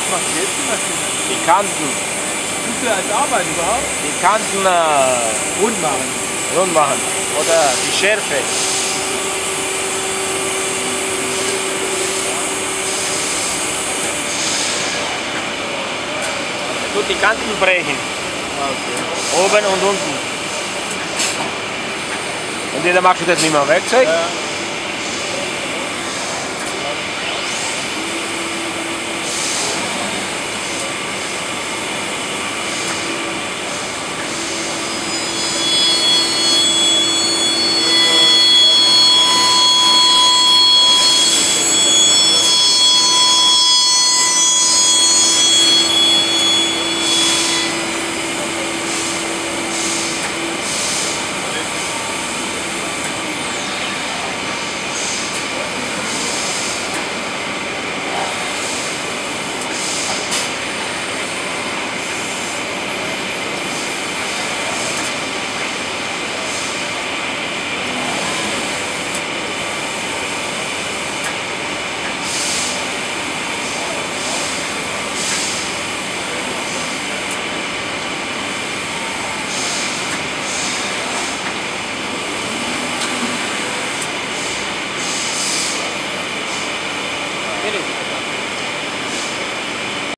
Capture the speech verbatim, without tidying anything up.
macht jetzt die Maschine? Die Kanten. Tust du als Arbeit überhaupt? Die Kanten äh, Rund machen. rund machen. Oder die Schärfe. Tut die Kanten brechen. Okay. Oben und unten. Und dann machst du das mit dem Werkzeug. Ja.